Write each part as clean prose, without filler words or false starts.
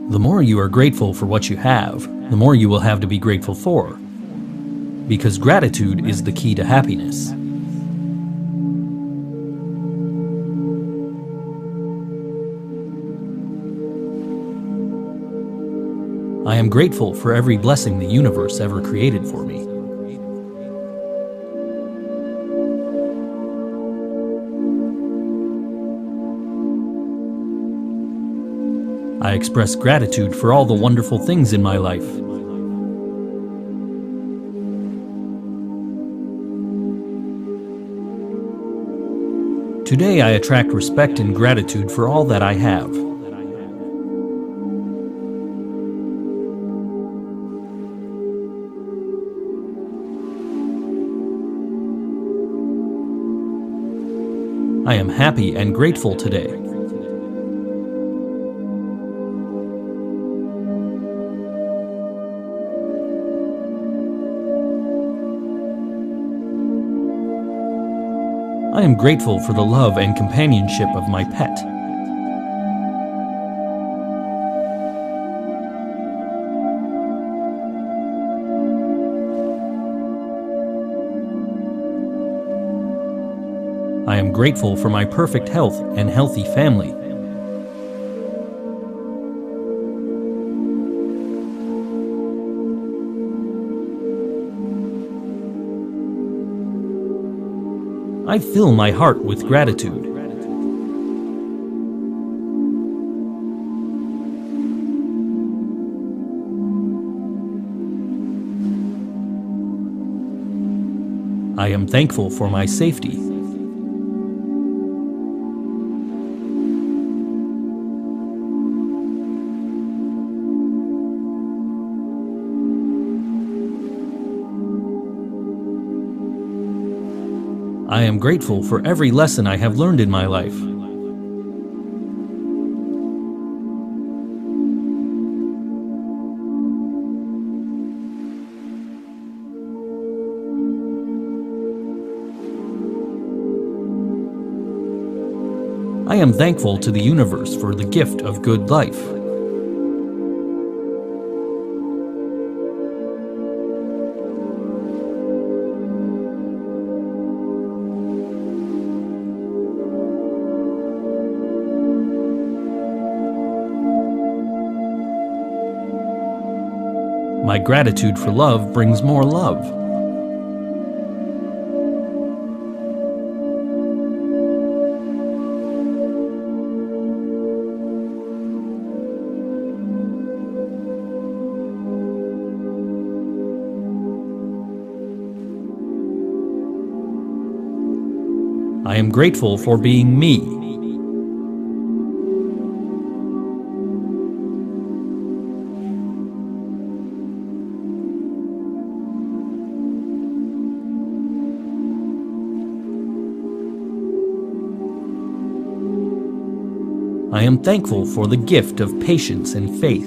The more you are grateful for what you have, the more you will have to be grateful for. Because gratitude is the key to happiness. I am grateful for every blessing the universe ever created for me. I express gratitude for all the wonderful things in my life. Today I attract respect and gratitude for all that I have. I am happy and grateful today. I am grateful for the love and companionship of my pet. I am grateful for my perfect health and healthy family. I fill my heart with gratitude. I am thankful for my safety. I am grateful for every lesson I have learned in my life. I am thankful to the universe for the gift of good life. My gratitude for love brings more love. I am grateful for being me. I am thankful for the gift of patience and faith.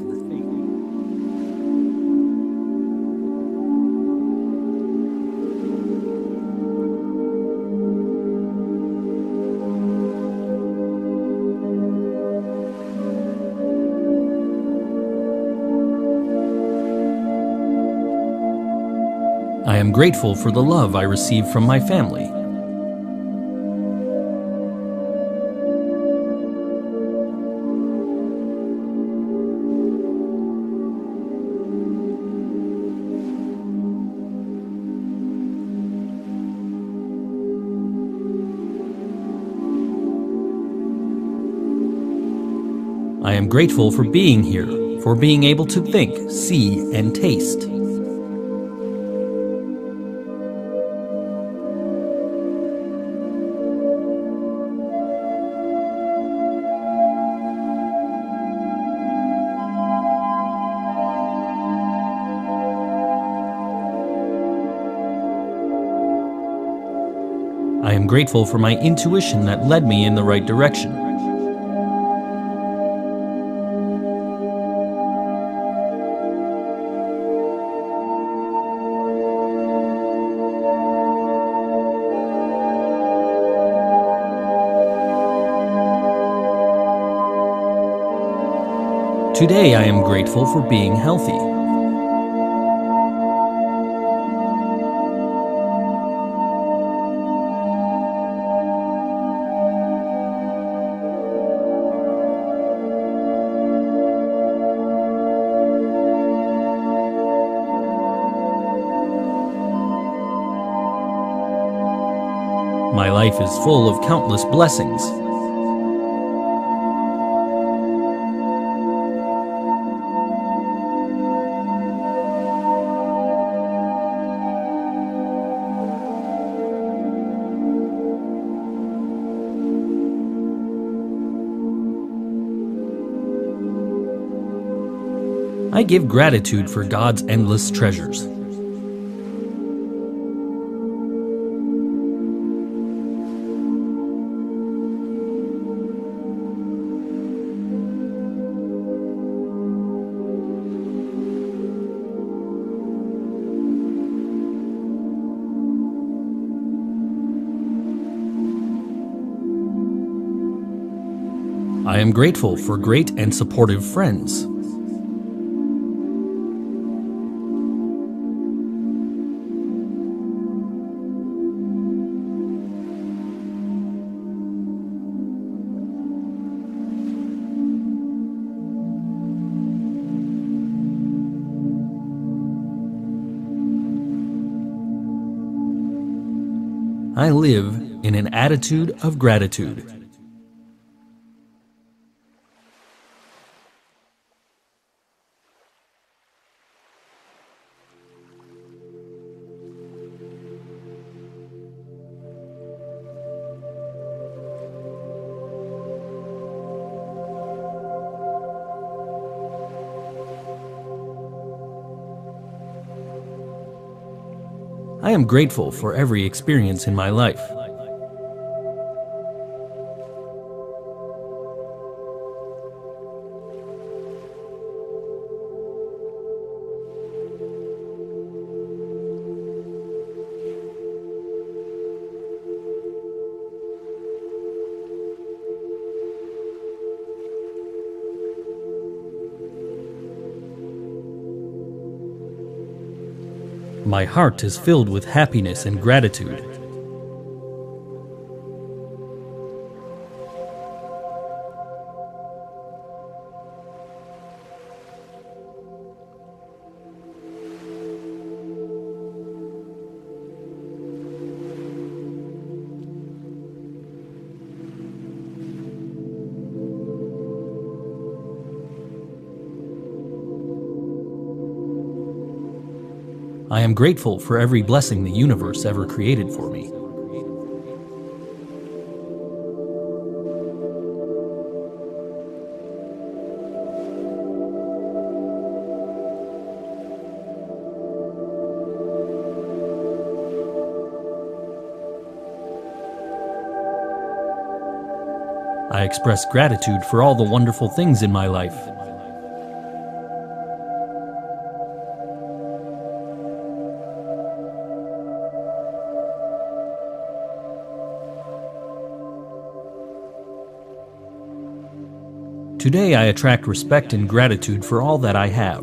I am grateful for the love I receive from my family. I am grateful for being here, for being able to think, see, and taste. I am grateful for my intuition that led me in the right direction. Today I am grateful for being healthy. My life is full of countless blessings. I give gratitude for God's endless treasures. I am grateful for great and supportive friends. I live in an attitude of gratitude. I am grateful for every experience in my life. My heart is filled with happiness and gratitude. I am grateful for every blessing the universe ever created for me. I express gratitude for all the wonderful things in my life. Today I attract respect and gratitude for all that I have.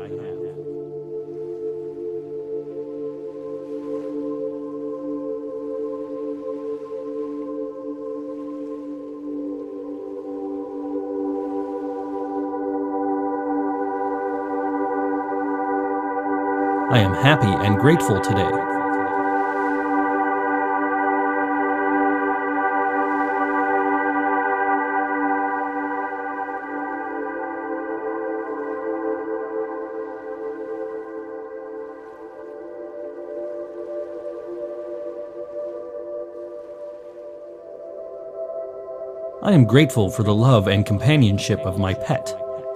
I am happy and grateful today. I am grateful for the love and companionship of my pet.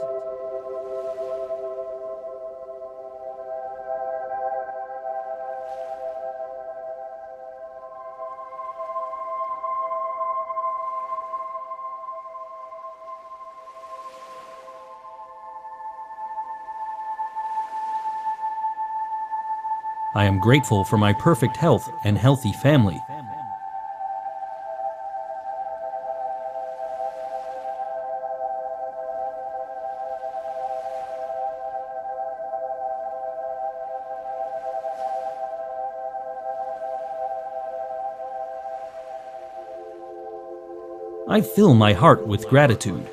I am grateful for my perfect health and healthy family. I fill my heart with gratitude.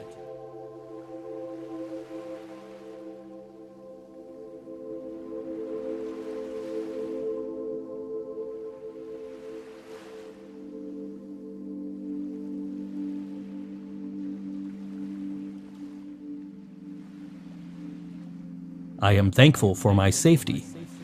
I am thankful for my safety.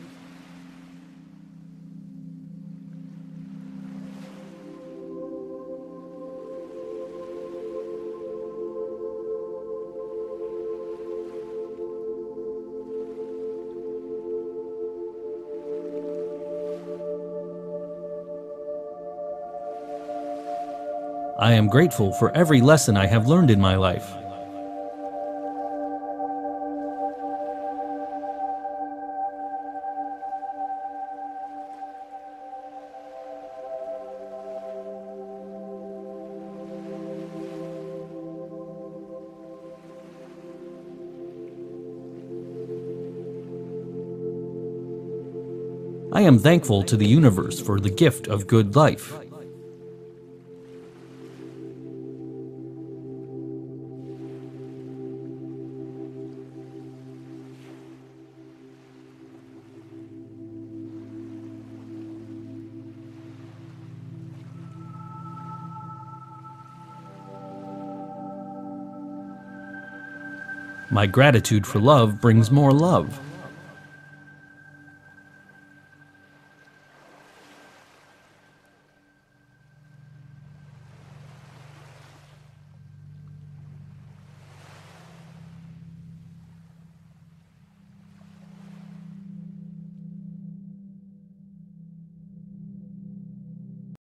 I am grateful for every lesson I have learned in my life. I am thankful to the universe for the gift of good life. My gratitude for love brings more love.